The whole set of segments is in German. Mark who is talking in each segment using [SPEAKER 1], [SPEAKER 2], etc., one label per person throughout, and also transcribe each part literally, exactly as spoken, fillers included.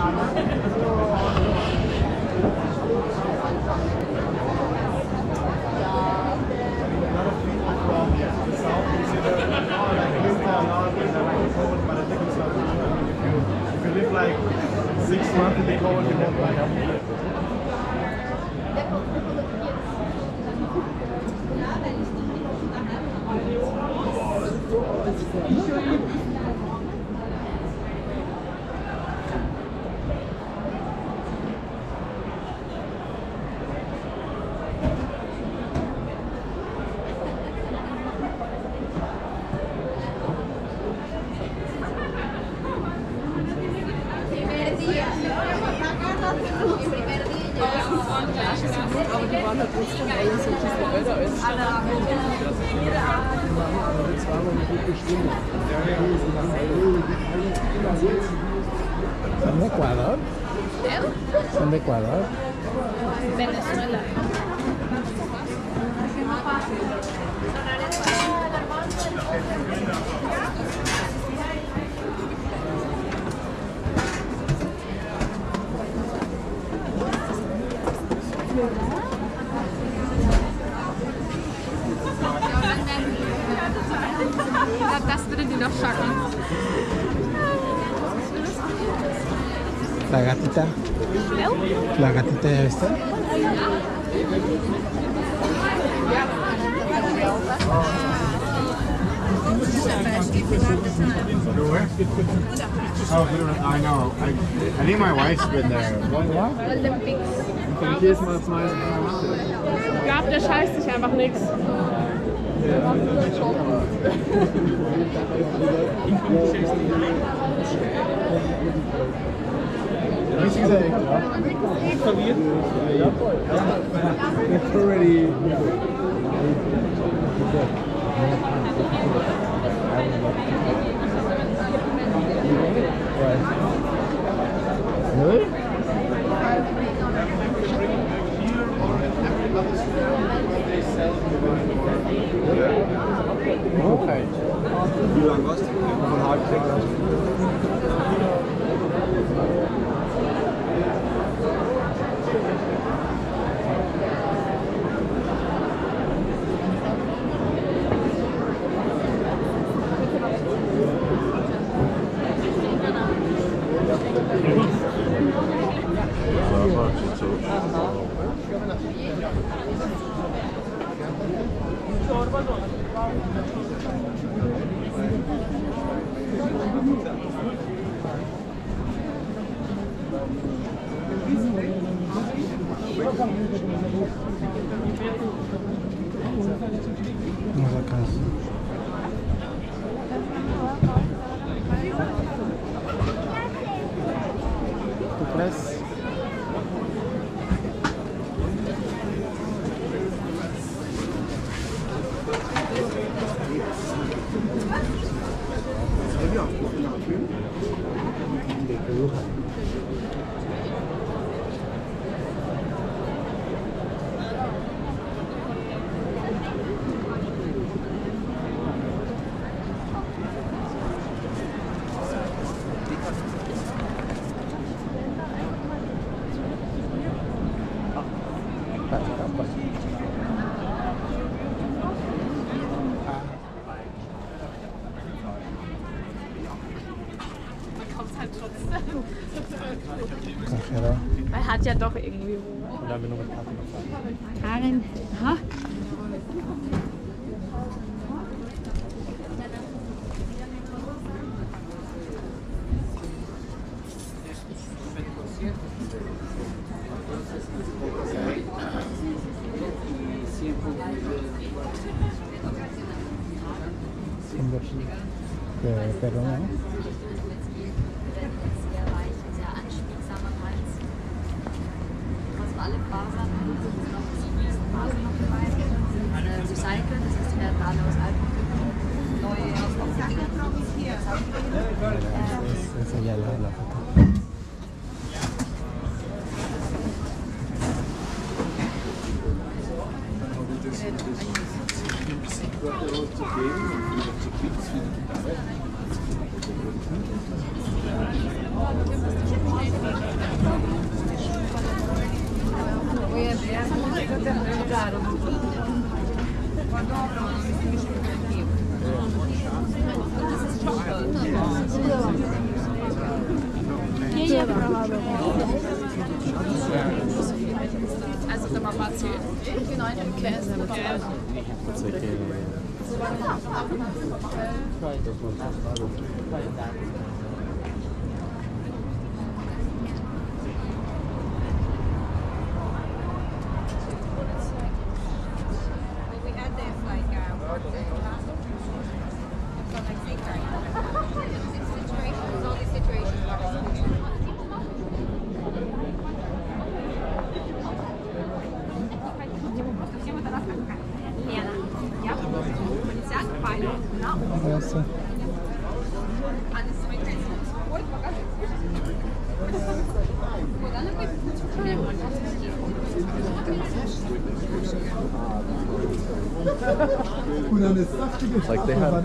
[SPEAKER 1] ¿Son de Ecuador? ¿Son de Ecuador?
[SPEAKER 2] Venezuela. Das würde die noch schocken.
[SPEAKER 1] La gatita. La gatita ya viste.
[SPEAKER 3] Oh, I know. I, I think my wife's been there. What?
[SPEAKER 2] Olympics.
[SPEAKER 3] Jedes Mal das Neues.
[SPEAKER 2] Ich glaube, der scheißt sich einfach nichts.
[SPEAKER 3] Wie sie gesagt, verwirrt. It's already. Really? Okay. Wie lange warst du? Von halb sechs.
[SPEAKER 1] Vamos a casa. ¿Tú crees?
[SPEAKER 2] Er hat ja doch irgendwie wo.
[SPEAKER 1] Oder haben wir nur mit Kaffee gefallen?
[SPEAKER 2] Karin, ha?
[SPEAKER 1] De perro, ¿no?
[SPEAKER 4] Sehr weich, sehr anspielsamer Hals. Fast alle Fasern sind noch Fasern noch dabei. Äh, Recycle, das heißt, die werden alle aus alten neue Aufgaben.
[SPEAKER 1] Esa ya la, la foto.
[SPEAKER 4] Ja.
[SPEAKER 2] Also der Mama erzählt. Genau, in dem Käse.
[SPEAKER 1] Essa.
[SPEAKER 5] Like they have.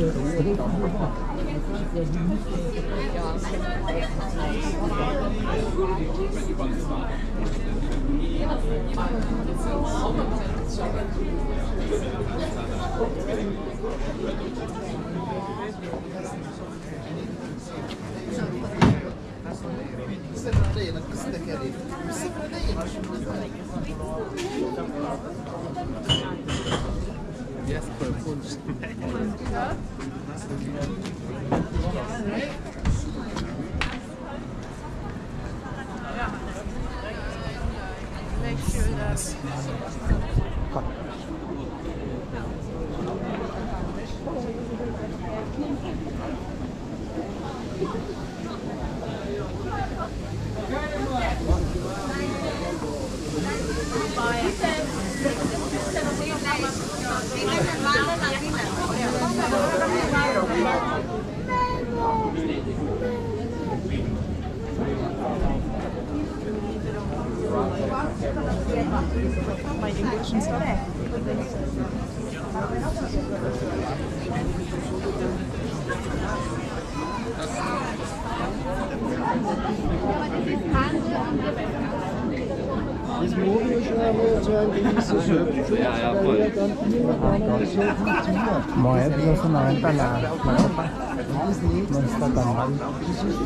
[SPEAKER 1] Yes, purple.
[SPEAKER 2] Make sure that my English and stuff.
[SPEAKER 5] Das Modi ist schon einmal so ein gewisser Selbstschutz,
[SPEAKER 6] Ja, ja,
[SPEAKER 5] weil
[SPEAKER 6] voll.
[SPEAKER 5] ja dann irgendwann einmal so funktioniert.
[SPEAKER 1] Moedas są na entala.
[SPEAKER 5] Das nicht.
[SPEAKER 1] No está tan mal.
[SPEAKER 5] Das ist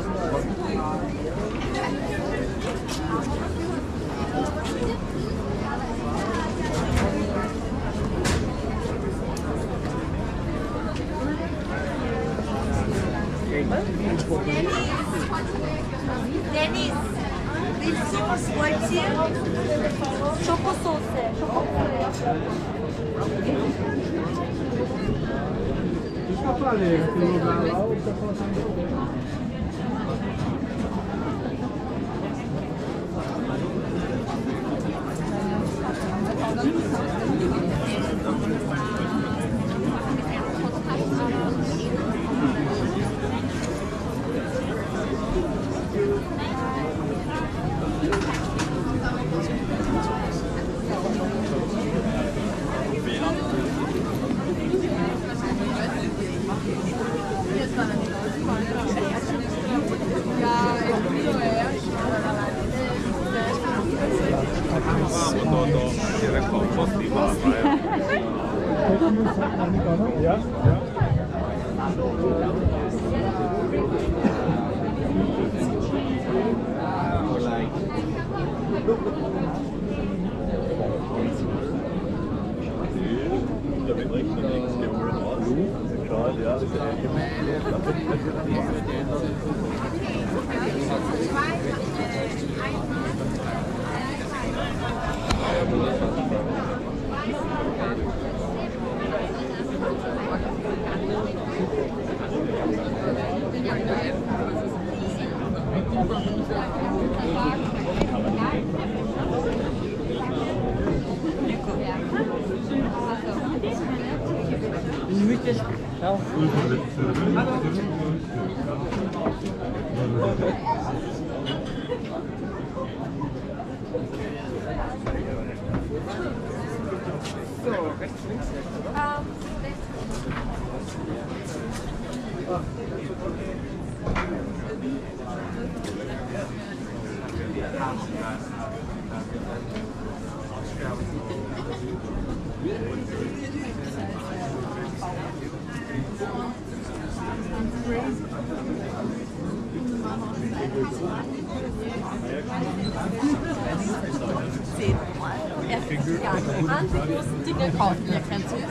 [SPEAKER 7] Dennis, willst du was wollen? Schokosauce.
[SPEAKER 3] Ja? Ja.
[SPEAKER 6] Damit rechnen wir nichts geholt raus. Schade, ja, das ist
[SPEAKER 2] Crazy. Andere großen Dinge kaufen, ihr kennt sie.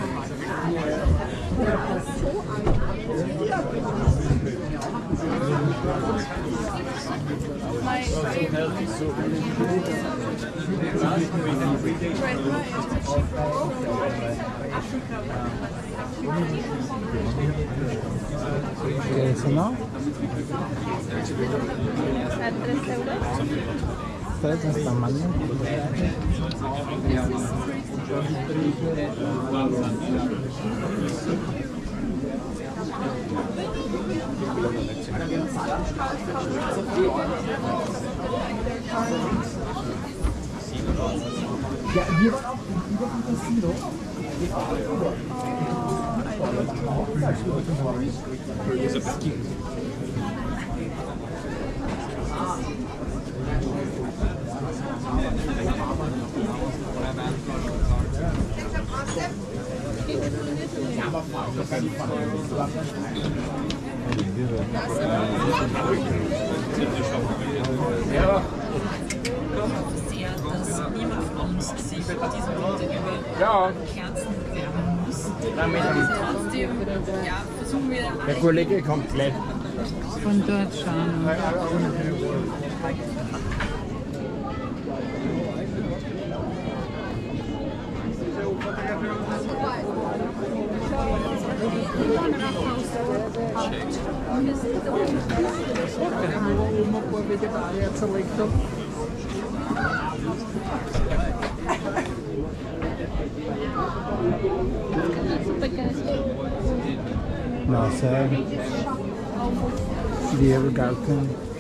[SPEAKER 1] ¿Qué es eso, no?
[SPEAKER 2] tres euros.
[SPEAKER 1] Tres es tamaño.
[SPEAKER 5] Ja, hier war auch über ein Casino.
[SPEAKER 3] Ja.
[SPEAKER 8] Sehr, dass niemand von uns sich diesen Winter
[SPEAKER 3] Ja.
[SPEAKER 8] Kerzen wärmen muss. Trotzdem ja, versuchen wir.
[SPEAKER 3] Der Kollege kommt gleich.
[SPEAKER 2] Von dort schauen.
[SPEAKER 1] No sé. Beer garden.